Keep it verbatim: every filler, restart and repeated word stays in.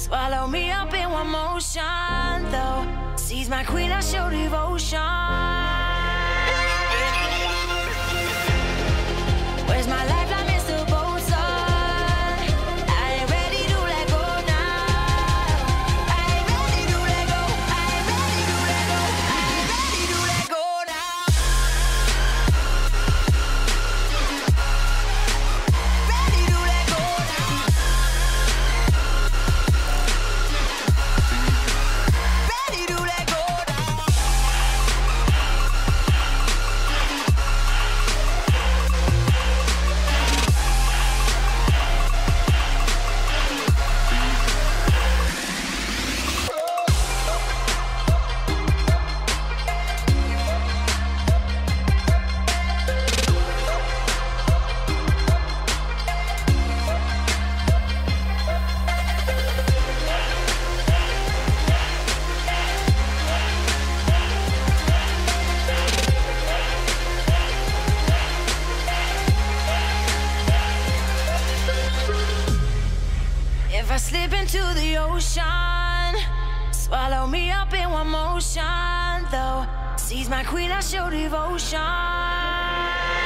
Swallow me up in one motion, though. Seize my queen, I show devotion. Where's my lifeline, Mister Bosun? I ain't ready to let go now. I ain't ready to let go. I ain't ready to let go. I ain't ready to let go now. Ready to let go now. Ready to let go now. If I slip into the ocean, swallow me up in one motion, though. Seize my queen, I show devotion.